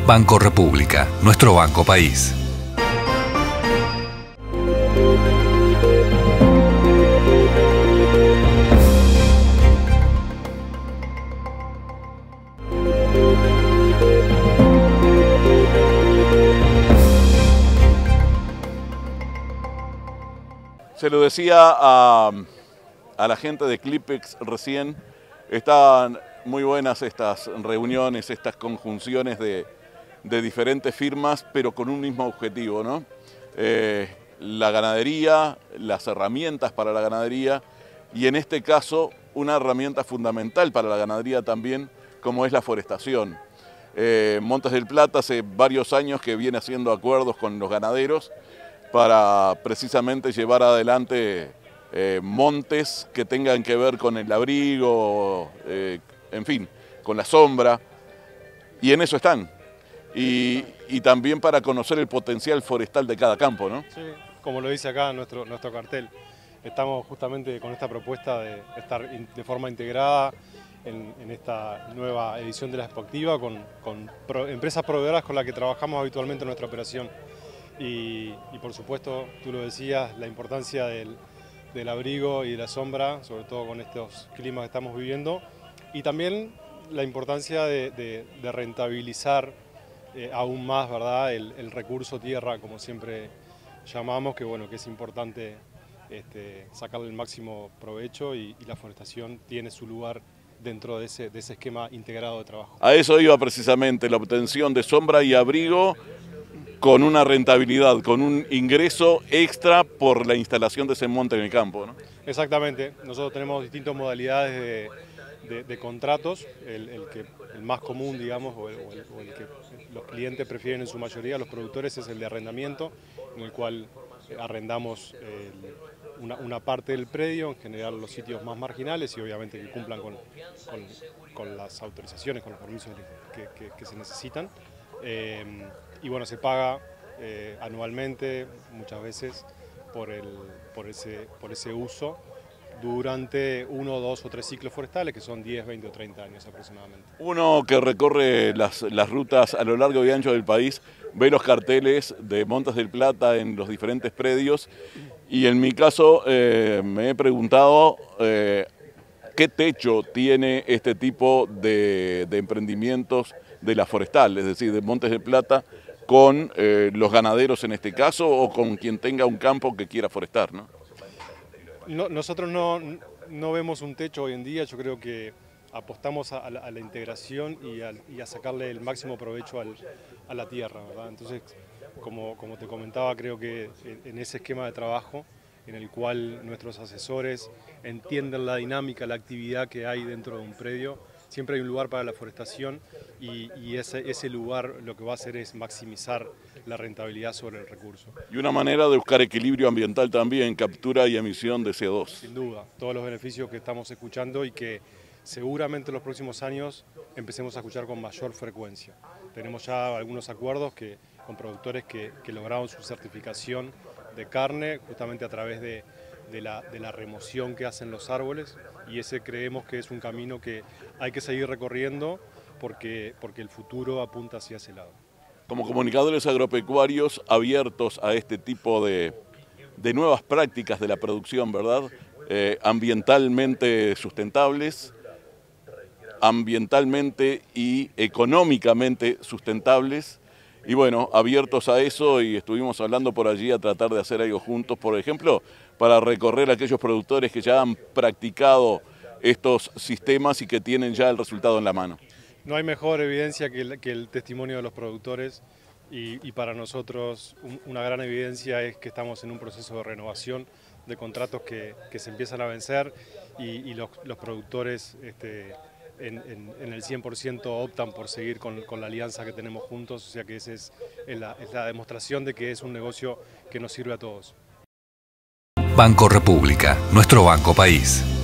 Banco República, nuestro banco país. Se lo decía a la gente de Clipex recién, están muy buenas estas reuniones, estas conjunciones de diferentes firmas, pero con un mismo objetivo, ¿no? La ganadería, las herramientas para la ganadería y en este caso una herramienta fundamental para la ganadería también, como es la forestación. Montes del Plata hace varios años que viene haciendo acuerdos con los ganaderos para precisamente llevar adelante montes que tengan que ver con el abrigo, en fin, con la sombra, y en eso están. Y también para conocer el potencial forestal de cada campo, ¿no? Sí, como lo dice acá nuestro cartel, estamos justamente con esta propuesta de estar de forma integrada en esta nueva edición de la Expoactiva con empresas proveedoras con las que trabajamos habitualmente en nuestra operación. Y por supuesto, tú lo decías, la importancia del abrigo y de la sombra, sobre todo con estos climas que estamos viviendo, y también la importancia de rentabilizar aún más, ¿verdad?, el recurso tierra, como siempre llamamos, que bueno, que es importante sacarle el máximo provecho y la forestación tiene su lugar dentro de ese esquema integrado de trabajo. A eso iba precisamente, la obtención de sombra y abrigo con una rentabilidad, con un ingreso extra por la instalación de ese monte en el campo, ¿no? Exactamente, nosotros tenemos distintas modalidades de contratos, el más común, digamos, o el que los clientes prefieren en su mayoría, los productores, es el de arrendamiento, en el cual arrendamos una parte del predio, en general los sitios más marginales y obviamente que cumplan con las autorizaciones, con los permisos que se necesitan. Y bueno, se paga anualmente, muchas veces, por ese uso durante 1, 2 o 3 ciclos forestales, que son 10, 20 o 30 años aproximadamente. Uno que recorre las rutas a lo largo y ancho del país, ve los carteles de Montes del Plata en los diferentes predios, y en mi caso me he preguntado qué techo tiene este tipo de emprendimientos de la forestal, es decir, de Montes del Plata, con los ganaderos en este caso, o con quien tenga un campo que quiera forestar, ¿no? Nosotros no vemos un techo hoy en día, yo creo que apostamos a la integración y a sacarle el máximo provecho a la tierra, ¿verdad? Entonces, como te comentaba, creo que en ese esquema de trabajo, en el cual nuestros asesores entienden la dinámica, la actividad que hay dentro de un predio, siempre hay un lugar para la forestación y ese lugar lo que va a hacer es maximizar la rentabilidad sobre el recurso. Y una manera de buscar equilibrio ambiental también, captura y emisión de CO2. Sin duda, todos los beneficios que estamos escuchando y que seguramente en los próximos años empecemos a escuchar con mayor frecuencia. Tenemos ya algunos acuerdos con productores que lograron su certificación de carne justamente a través de la remoción que hacen los árboles, y ese creemos que es un camino que hay que seguir recorriendo porque el futuro apunta hacia ese lado. Como comunicadores agropecuarios abiertos a este tipo de nuevas prácticas de la producción, ¿verdad? Ambientalmente sustentables, ambientalmente y económicamente sustentables, y bueno, abiertos a eso, y estuvimos hablando por allí a tratar de hacer algo juntos, por ejemplo, para recorrer a aquellos productores que ya han practicado estos sistemas y que tienen ya el resultado en la mano. No hay mejor evidencia que el testimonio de los productores y para nosotros una gran evidencia es que estamos en un proceso de renovación de contratos que se empiezan a vencer y los productores en el 100% optan por seguir con la alianza que tenemos juntos, o sea que esa es la demostración de que es un negocio que nos sirve a todos. Banco República, nuestro banco país.